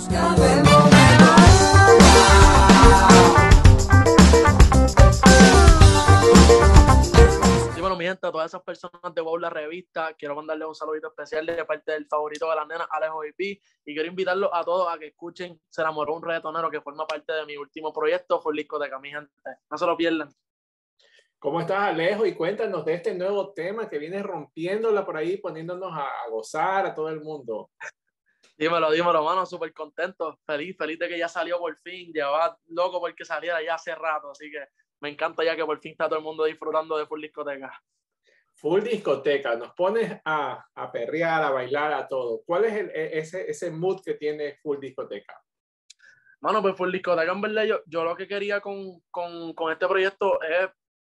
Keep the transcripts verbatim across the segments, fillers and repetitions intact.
Dímelo, mi gente, a todas esas personas de Wow La Revista, quiero mandarles un saludito especial de parte del favorito de las nenas, Alejo I P, y quiero invitarlos a todos a que escuchen Se enamoró un reggaetonero, que forma parte de mi último proyecto, Full Discoteca, mi gente. No se lo pierdan. ¿Cómo estás, Alejo? Y cuéntanos de este nuevo tema que viene rompiéndola por ahí, poniéndonos a, a gozar a todo el mundo. Dímelo, dímelo, mano, súper contento, feliz, feliz de que ya salió por fin, llevaba loco porque saliera ya hace rato, así que me encanta ya que por fin está todo el mundo disfrutando de Full Discoteca. Full Discoteca, nos pones a, a perrear, a bailar, a todo. ¿Cuál es el, ese, ese mood que tiene Full Discoteca? Mano, pues Full Discoteca, en verdad, yo, yo lo que quería con, con, con este proyecto es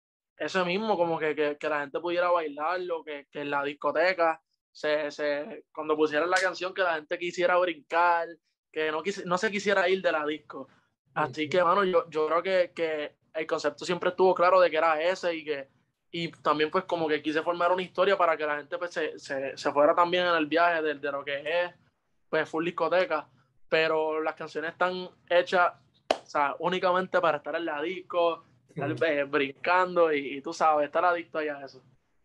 eso mismo, como que, que, que la gente pudiera bailarlo, que, que en la discoteca, se, se, cuando pusieran la canción, que la gente quisiera brincar, que no, quisi, no se quisiera ir de la disco. Así que, mano, yo, yo creo que, que el concepto siempre estuvo claro de que era ese y que y también pues como que quise formar una historia para que la gente pues se, se, se fuera también en el viaje de, de lo que es pues Full Discoteca, pero las canciones están hechas, o sea, únicamente para estar en la disco, estar eh, brincando y, y tú sabes, estar adicto ahí a eso.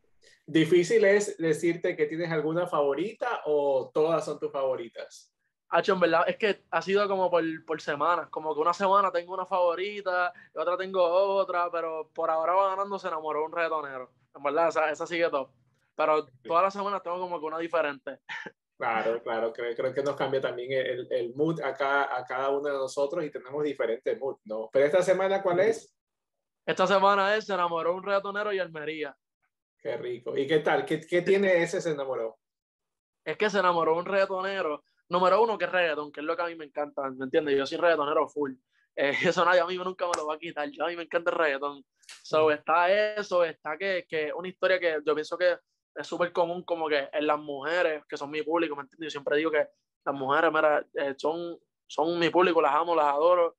¿Difícil es decirte que tienes alguna favorita o todas son tus favoritas? Hacho, en verdad, es que ha sido como por, por semanas, como que una semana tengo una favorita, y otra tengo otra, pero por ahora va ganando Se enamoró un reggaetonero. En verdad, esa, esa sigue top. Pero todas las semanas tengo como que una diferente. Claro, claro, creo, creo que nos cambia también el, el mood a cada, a cada uno de nosotros y tenemos diferentes mood, ¿no? Pero esta semana, ¿cuál es? Esta semana es Se enamoró un reggaetonero y Almería. Qué rico. ¿Y qué tal? ¿Qué, qué tiene ese Se enamoró? Es que Se enamoró un reggaetonero, número uno, que es reggaeton, que es lo que a mí me encanta, ¿me entiendes? Yo soy reggaetonero full. Eh, eso nadie a mí nunca me lo va a quitar. Yo, a mí me encanta el reggaeton. So, está eso, está que, que una historia que yo pienso que es súper común, como que en las mujeres, que son mi público, ¿me entiendes? Yo siempre digo que las mujeres, mira, eh, son, son mi público, las amo, las adoro.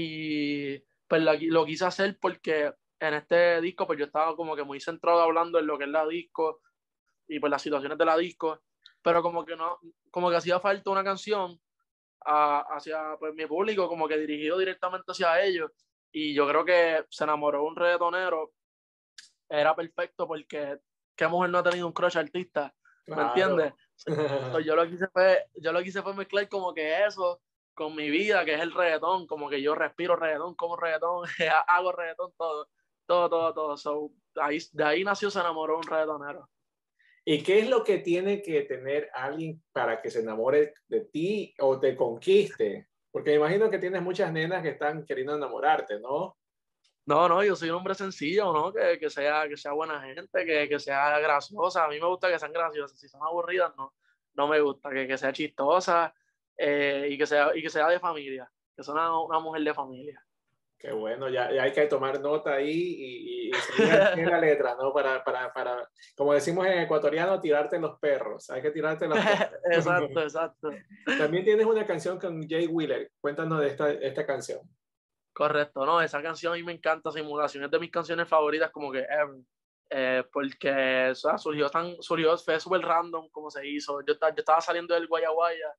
Y pues lo, lo quise hacer porque en este disco, pues yo estaba como que muy centrado hablando en lo que es la disco y pues las situaciones de la disco, pero como que no, como que hacía falta una canción a, hacia pues, mi público, como que dirigido directamente hacia ellos, y yo creo que Se enamoró un reggaetonero era perfecto porque qué mujer no ha tenido un crush artista, ¿me entiendes? Claro. So, yo lo quise fue, yo lo quise fue mezclar como que eso con mi vida, que es el reggaetón, como que yo respiro reggaetón, como reggaetón, hago reggaetón, todo, todo, todo, todo. So, ahí, de ahí nació Se enamoró un reggaetonero. ¿Y qué es lo que tiene que tener alguien para que se enamore de ti o te conquiste? Porque me imagino que tienes muchas nenas que están queriendo enamorarte, ¿no? No, no, yo soy un hombre sencillo, ¿no? Que, que sea, que sea buena gente, que, que sea graciosa. A mí me gusta que sean graciosas. Si son aburridas, no, no me gusta. Que, que sea chistosa eh, y, que sea, y que sea de familia. Que sea una, una mujer de familia. Qué bueno, ya, ya hay que tomar nota ahí y, y, y seguir en la letra, ¿no? Para, para, para, como decimos en ecuatoriano, tirarte los perros. Hay que tirarte los perros. Exacto, exacto. También tienes una canción con Jay Wheeler. Cuéntanos de esta, esta canción. Correcto, no, esa canción a mí me encanta, Simulación es de mis canciones favoritas como que ever, eh, porque o sea, surgió tan, surgió, fue súper random como se hizo, yo, yo estaba saliendo del Guaya Guaya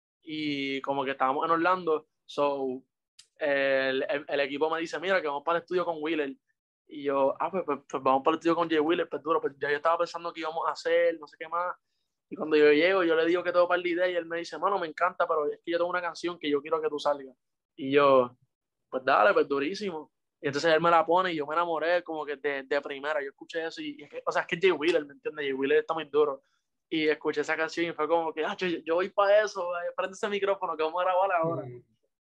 y como que estábamos en Orlando, so el, el, el equipo me dice, mira que vamos para el estudio con Wheeler, y yo, ah, pues, pues, pues vamos para el estudio con Jay Wheeler, pues duro, pues ya yo estaba pensando qué íbamos a hacer, no sé qué más, y cuando yo llego, yo le digo que tengo para la idea y él me dice, mano, me encanta, pero es que yo tengo una canción que yo quiero que tú salgas, y yo pues dale, pues durísimo. Y entonces él me la pone y yo me enamoré como que de, de primera. Yo escuché eso y, y es que, o sea, es que Jay Wheeler, ¿me entiendes? Jay Wheeler está muy duro. Y escuché esa canción y fue como que, ah, yo, yo voy para eso, eh, prende ese micrófono que vamos a grabar ahora. Mm.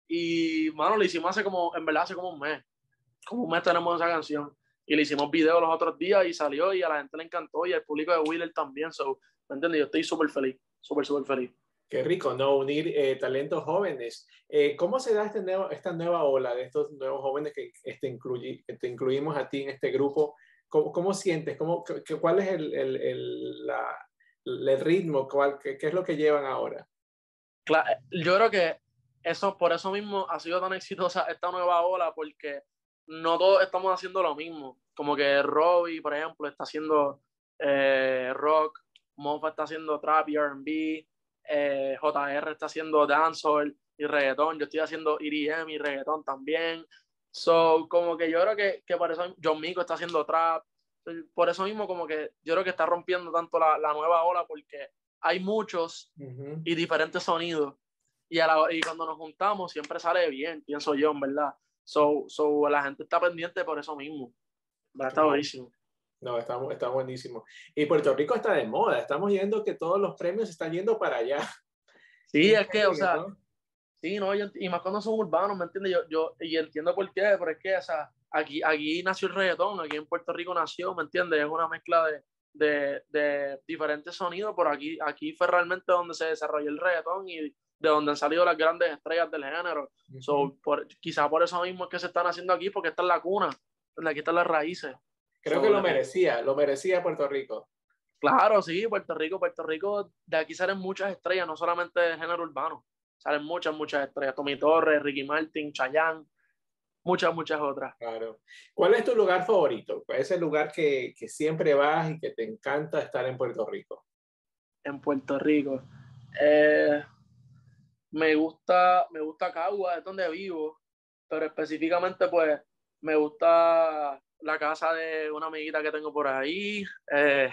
Y, mano, lo hicimos hace como, en verdad, hace como un mes. Como un mes tenemos esa canción. Y le hicimos video los otros días y salió y a la gente le encantó y al público de Wheeler también. So, ¿me entiendes? Yo estoy súper feliz, súper, súper feliz. Qué rico, ¿no? Unir eh, talentos jóvenes. Eh, ¿Cómo se da este nuevo, esta nueva ola de estos nuevos jóvenes que, este, incluye, que te incluimos a ti en este grupo? ¿Cómo, cómo sientes? ¿Cómo, que, ¿Cuál es el, el, el, la, el ritmo? ¿Cuál, qué, ¿Qué es lo que llevan ahora? Claro, yo creo que eso, por eso mismo ha sido tan exitosa esta nueva ola, porque no todos estamos haciendo lo mismo. Como que Robbie, por ejemplo, está haciendo eh, rock, Mofa está haciendo trap y R and B, eh, J R está haciendo dancehall, y reggaetón. Yo estoy haciendo E D M y reggaetón también. So, como que yo creo que, que por eso John Mico está haciendo trap. Por eso mismo como que yo creo que está rompiendo tanto la, la nueva ola porque hay muchos Uh-huh. y diferentes sonidos. Y, a la, y cuando nos juntamos siempre sale bien, pienso yo, en verdad. So, so la gente está pendiente por eso mismo. Va a estar buenísimo. No, está, está buenísimo. Y Puerto Rico está de moda. Estamos viendo que todos los premios están yendo para allá. Sí, es que, o sea, ¿no? sí, no, yo, y más cuando son urbanos, ¿me entiendes? Yo, yo, y entiendo por qué, pero es que, o sea, aquí, aquí nació el reggaetón, aquí en Puerto Rico nació, ¿me entiendes? Es una mezcla de, de, de diferentes sonidos, pero aquí, aquí fue realmente donde se desarrolló el reggaetón y de donde han salido las grandes estrellas del género. Uh-huh. So, por, quizá por eso mismo es que se están haciendo aquí, porque esta es la cuna, donde aquí están las raíces. Creo so, que lo merecía, lo merecía Puerto Rico. Claro, sí, Puerto Rico, Puerto Rico, de aquí salen muchas estrellas, no solamente de género urbano, salen muchas, muchas estrellas, Tommy Torres, Ricky Martin, Chayanne, muchas, muchas otras. Claro. ¿Cuál es tu lugar favorito? ¿Cuál es el lugar que, que siempre vas y que te encanta estar en Puerto Rico? En Puerto Rico, eh, me gusta, me gusta Cagua, es donde vivo, pero específicamente pues me gusta la casa de una amiguita que tengo por ahí. Eh,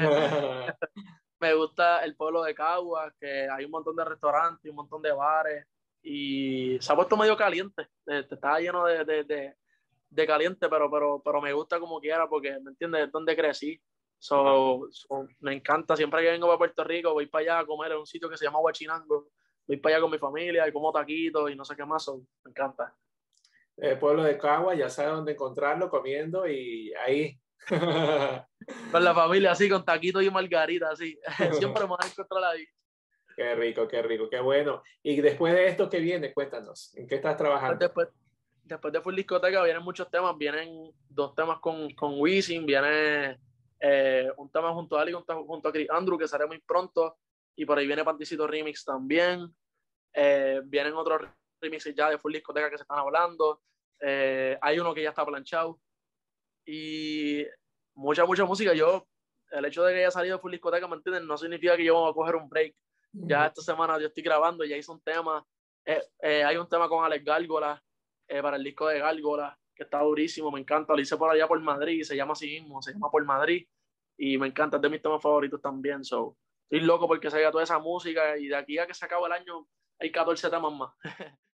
me gusta el pueblo de Caguas, que hay un montón de restaurantes, un montón de bares, y se ha puesto medio caliente, está lleno de, de, de, de caliente, pero, pero, pero me gusta como quiera, porque, ¿me entiendes? Es donde crecí. So, so, me encanta, siempre que vengo para Puerto Rico, voy para allá a comer en un sitio que se llama Huachinango, voy para allá con mi familia y como taquitos y no sé qué más, so, me encanta. El pueblo de Caguas, ya sabes dónde encontrarlo, comiendo y ahí. Con la familia, así, con taquitos y margarita, así. Siempre me van a encontrar ahí. Qué rico, qué rico, qué bueno. Y después de esto, ¿qué viene? Cuéntanos, ¿en qué estás trabajando? Después, después de Full Discoteca vienen muchos temas, vienen dos temas con, con Wisin, viene eh, un tema junto a Ali, junto, junto a Chris Andrew, que sale muy pronto, y por ahí viene Panticito Remix también. Eh, vienen otros remixes ya de Full Discoteca que se están hablando. Eh, hay uno que ya está planchado. Y mucha, mucha música. Yo, el hecho de que haya salido Full Discoteca, ¿me entienden? No significa que yo voy a coger un break. Ya esta semana yo estoy grabando, ya hice un tema. Eh, eh, hay un tema con Alex Gárgola eh, para el disco de Gárgola, que está durísimo, me encanta. Lo hice por allá por Madrid, se llama así mismo, se llama Por Madrid. Y me encanta, es de mis temas favoritos también. So, estoy loco porque se haga toda esa música y de aquí a que se acabe el año hay catorce temas más.